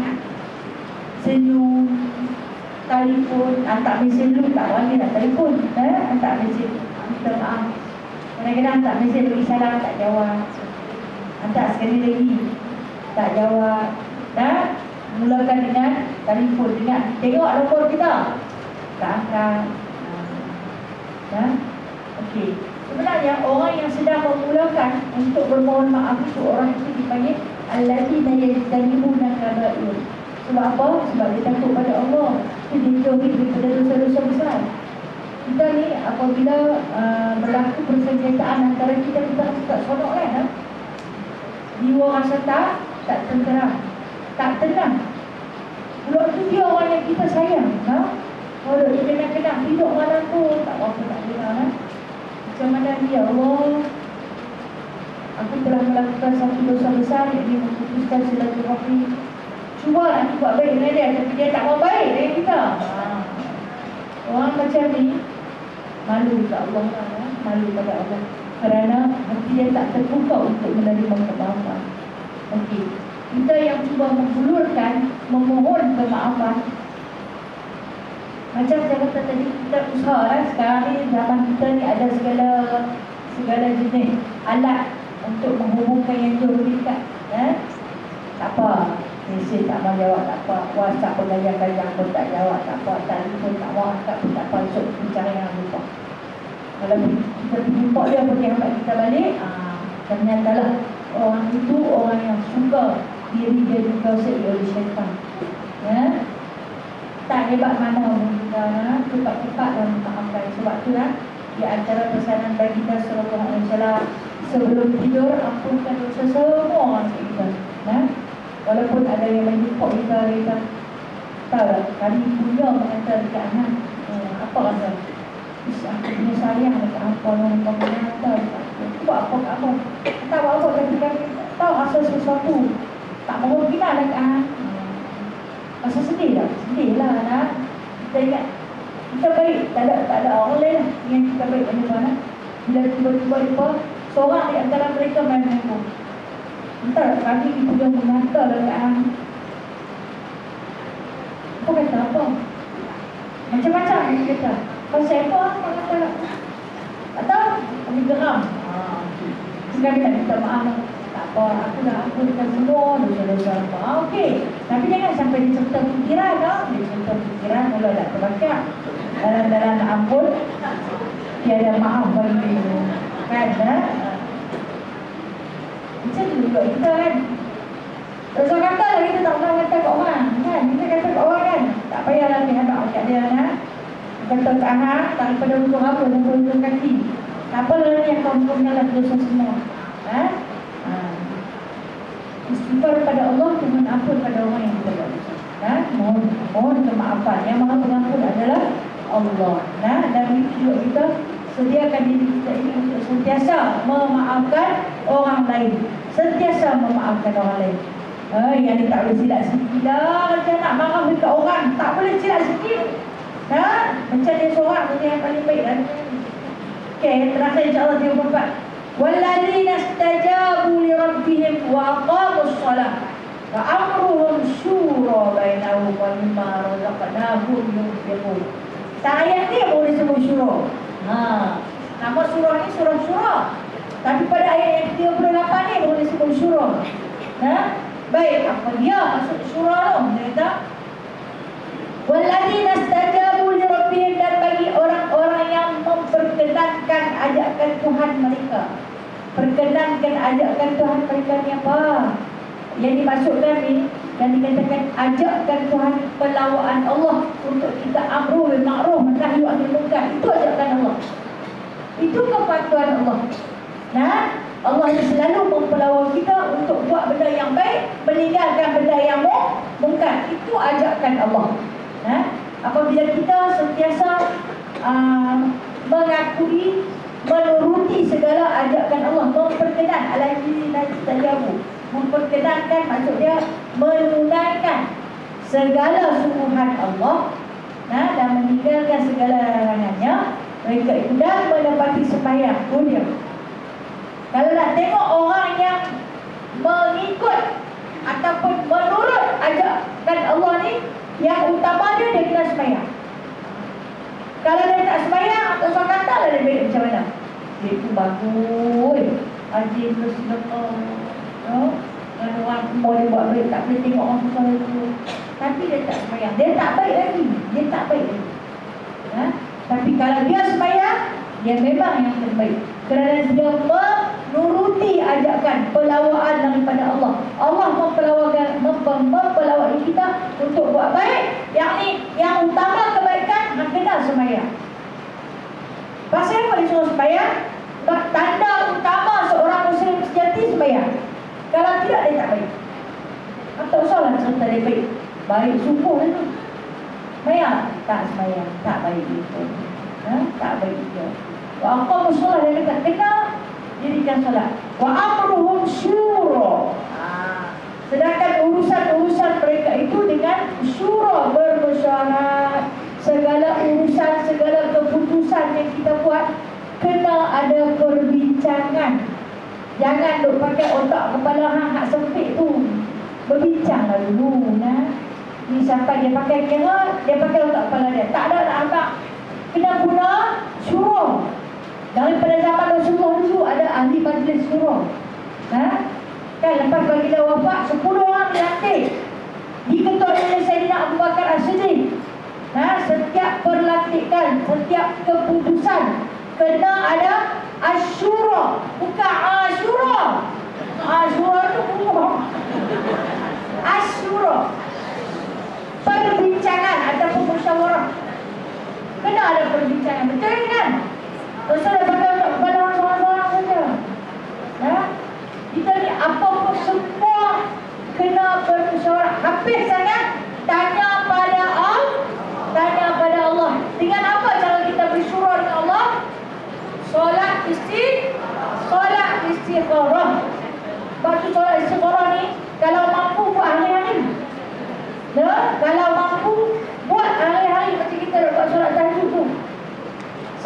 senyum, telefon, hantar mesej dulu, tak boleh nak telefon, nah, hantar mesej, minta maaf. Kadang-kadang hantar mesej bagi salam, tak jawab. Hantar sekali lagi, tak jawab. Dah, mulakan dengan telefon, dengan tengok nombor kita, tak angkat. Dah, okey. Sebenarnya orang yang sedang memulakan untuk bermohon maaf itu, orang itu dipanggil alladzina yajtanibuna kabair. Sebab apa? Sebab dia takut pada Allah, dia jauhi daripada dosa-dosa besar. Kita ni apabila uh, berlaku persengketaan antara kita, kita rasa tak seronok kan? Ha? Jiwa rasa tak, tak tenteram, tak tenang. Kalau tu dia orang yang kita sayang, ha? Kalau dia kena-kena hidup malam tu, tak apa tak dengar, ha? Macam mana dia, Allah, aku telah melakukan satu dosa besar, iaitu memutuskan silaturahmi. Cuba nak buat baik dengan dia, tapi dia tak mau baik dengan kita. Ha. Orang macam ni malu kat Allah, ha? Malu pada Allah, kerana hati dia tak terbuka untuk menerima kemaafan. Okey, kita yang cuba menghulurkan, memohon kemaafan. Macam saya kata tadi, kita usaha lah. Sekarang ni zaman kita ni ada segala segala jenis alat untuk menghubungkan yang jauh dekat, eh? Tak apa, mesej tak mau jawab, tak apa, WhatsApp bergajang-gajang pun tak jawab, tak apa, telefon tak mau angkat pun tak apa, esok bincang yang lupa. Kalau kita jumpa dia pergi hambat kita balik, ah, ternyatalah orang itu orang yang suka diri dia dikuasai oleh syaitan, ya. Tak hebat mana pun kita, ha? Cepat-cepat dan memaafkan. Sebab tu lah, di antara pesanan baginda sallallahu alaihi wasallam, sebelum tidur ampunkan dosa semua orang kita. Nah, walaupun ada yang menjemput kita, kita tahu tak, kami punya mengata dekat anak, eh, apa rasa? Ish, aku punya sayang dekat apa orang kau mengata dekat aku. Buat apa kat apa? Tahu apa tapi kami tahu rasa sesuatu tak mahu kita dekat anak. Rasa sedih tak? Sedih lah nak. Kita ingat kita baik, tak ada, tak ada orang lain lah yang kita baik macam mana. Bila tiba-tiba lupa, seorang di antara mereka main main. Entah kami itu yang mengata dekat apa kata apa? Macam-macam yang kata. Pasal apa apa kata? Atau kami geram. Haa. Sekali tak minta maaf. Tak apa, aku dah ampulkan semua dosa-dosa apa. Ah, okey. Tapi jangan sampai diserta fikiran tau. Diserta fikiran mula dah terbakar. Dalam-dalam nak ampun, tiada maaf bagi kan, ha? Macam tu juga kita kan. Dosa kata lah kita tak pernah kata kat orang kan. Kita kata kat orang kan, tak payahlah dia habak kat dia kan. Kata kat Ahad, daripada untuk apa, daripada untuk kaki. Tak apalah ni yang kau punyalah dosa semua. Ha? Ha. Istighfar pada Allah, Tuhan ampun pada orang yang kita buat dosa. Ha? Mohon, mohon kemaafan. Yang maha pengampun adalah Allah. Nah, dan itu kita sediakan diri kita ini untuk sentiasa memaafkan orang lain, sentiasa memaafkan orang lain. Eh, yang dia tak boleh silap sikit dah, macam nak marah dekat orang, tak boleh silap sikit. Ha? Macam dia seorang tu yang paling baik kan. Okey, terakhir insya-Allah tiga puluh empat. Walladzina istajabu li rabbihim wa aqamus shalah wa amruhum syura bainahum wa mimma razaqnahum yunfiqun. Ayat ni boleh sebut syura. Ha. Nama surah ni surah syura. Tapi pada ayat yang tiga puluh lapan ni boleh sebut syura. Ha? Baik, apa dia maksud syura tu? Dia kata walladzina istajabu li rabbihim, dan bagi orang-orang yang memperkenankan ajakan Tuhan mereka. Perkenankan ajakan Tuhan mereka ni apa? Yang dimaksudkan ni, yang dikatakan ajakan Tuhan, pelawaan Allah untuk kita amru bil ma'ruf nahi anil munkar, itu ajakan Allah. Itu kepatuhan Allah. Nah, Allah selalu mempelawa kita untuk buat benda yang baik, meninggalkan benda yang mungkar. Itu ajakan Allah. Nah, apabila kita sentiasa uh, mengakui, menuruti segala ajakan Allah, memperkenan alaihi tajabu, memperkenankan maksudnya menunaikan segala suruhan Allah, nah, dan meninggalkan segala larangannya, mereka itu dah menepati sembahyang tu dia. Kalau nak tengok orang yang mengikut ataupun menurut ajakan Allah ni, yang utama dia, dia kena sembahyang. Kalau dia tak sembahyang, atau soal kata lah dia baik macam mana. Dia itu bagus, rajin bersedekah, oh, kalau orang boleh buat baik, tak boleh tengok orang susah itu. Tapi dia tak sembahyang, dia tak baik lagi. Dia tak baik lagi, ha? Tapi kalau dia sembahyang, dia memang yang terbaik, kerana dia menuruti ajakan pelawaan daripada Allah. Allah mempelawakan, mempelawai kita untuk buat baik. Yang ni, yang utama kebaikan, nak kena sembahyang. Pasal apa disuruh sembahyang? Tanda utama seorang Muslim sejati sembahyang. Kalau tidak, dia tak baik. Tak usahlah cerita dia baik. Baik subuh itu sembahyang, tak sembahyang, tak baik itu, ha? Tak baik itu. Wa aqamus shalah, dia kata kena dirikan salat. Wa amruhum syura. Ha. Sedangkan urusan-urusan mereka itu dengan syura, bermusyawarah. Segala urusan, segala keputusan yang kita buat kena ada perbincangan. Jangan duk pakai otak kepala hang hak sempit tu. Berbincanglah dulu, nah. Ni siapa dia pakai kira, dia pakai otak kepala dia. Tak ada nak abang. Kena guna syura. Daripada zaman Rasulullah dulu ada ahli majlis syura. Ha? Kan lepas baginda wafat, sepuluh orang dilantik. Diketuai oleh Sayyidina Abu Bakar As-Siddiq. Nah, setiap perlantikan, setiap keputusan kena ada asyura, bukan asyura. Asyura tu bukan. Asyura, perbincangan ataupun musyawarah. Kena ada perbincangan, betul kan?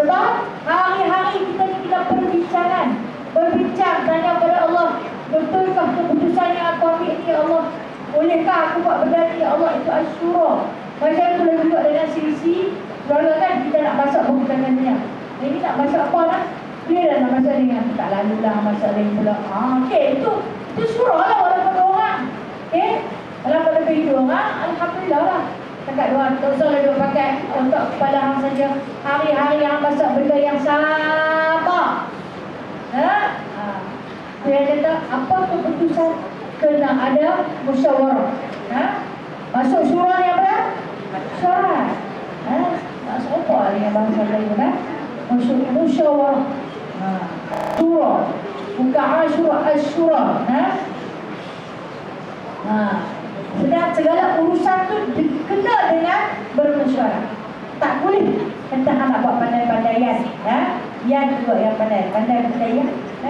Sebab hari-hari kita ni kita perbincangan, berbincang, tanya kepada Allah, betulkah keputusan yang aku ambil ni ya Allah? Bolehkah aku buat benda ni ya Allah? Itu Asyura. Macam tu lah juga dengan sisi keluarga kan, kita nak masak berbuka-bukannya. Ini nak masak apa lah? Dia dah nak masak dengan tak lalu lah masak lain pula. Ah, okey, itu itu surah lah walaupun orang. Okey, kalau pada pergi orang, alhamdulillah lah. Dekat doa, tak usah lah duk pakai untuk kepala hang saja. Hari-hari yang masak benda yang sama. Ha? Ha. Dia kata, apa keputusan? Kena ada musyawarah. Ha? Masuk surah ni apa? Syarat. Ha? Masuk apa ni yang bahasa lain kan? Masuk musyawarah. Ha. Surah. Buka Asyura, Asyura. Ha? Ha. Sedang segala urusan tu kena dengan bermesyuarat. Tak boleh kata anak buat pandai-pandaian. Ha? Yang juga yang pandai. Pandai-pandaian. Ha?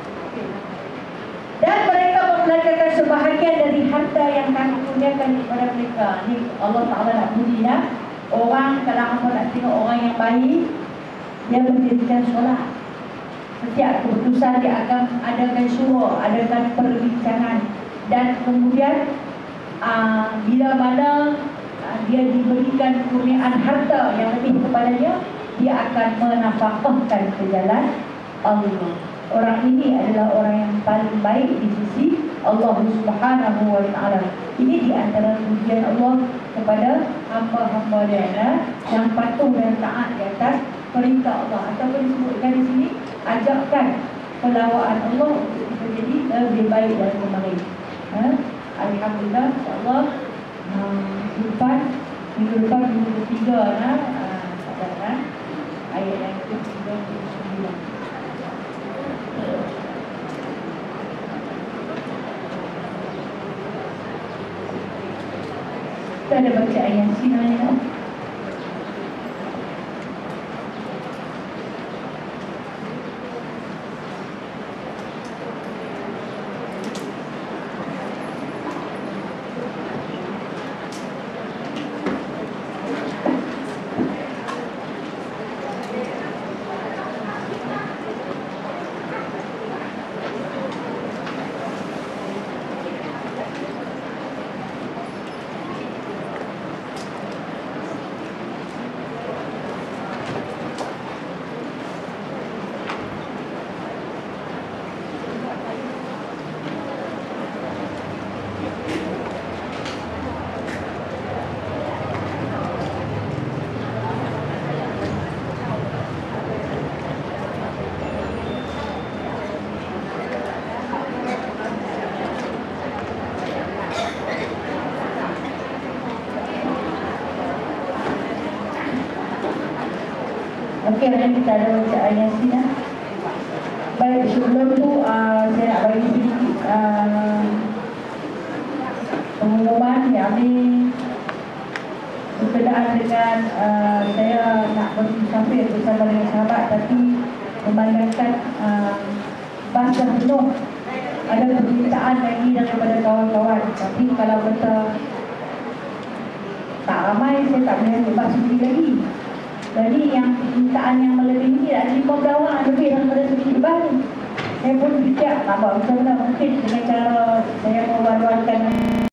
Dan mereka membelanjakan sebahagian dari harta yang kami kurniakan kepada mereka. Ni Allah Ta'ala nak puji ya. Orang kalau kamu nak tengok orang yang baik, dia mendirikan solat. Setiap keputusan dia akan adakan syura, adakan perbincangan. Dan kemudian aa, bila mana aa, dia diberikan kurniaan harta yang lebih kepadanya, dia akan menafkahkan ke jalan Allah. Orang ini adalah orang yang paling baik di sisi Allah Subhanahu wa Ta'ala. Ini di antara pujian Allah kepada hamba-hamba dia yang patuh dan taat di atas perintah Allah. Ataupun disebutkan di sini, ajakkan pelawaan Allah untuk kita jadi lebih baik dan kemarin. Ha? Alhamdulillah, insyaAllah minggu depan, minggu depan, minggu ketiga nah, ada nah, ayat yang ketiga, sembilan. Kita ada baca ayat sini ya. Okey, nanti kita ada bacaan Yasin lah. Baik, sebelum tu uh, saya nak bagi sedikit uh, pengumuman yang ini berkenaan dengan uh, saya nak bersampai bersama dengan sahabat, tapi memandangkan uh, bahasa penuh ada permintaan lagi daripada kawan-kawan. Tapi kalau betul tak ramai, saya tak boleh lepas sendiri lagi. Jadi yang permintaan yang melebihi ada lima belas orang lebih daripada segi baru. Saya pun fikir nak buat macam mana, mungkin dengan cara saya mewawankan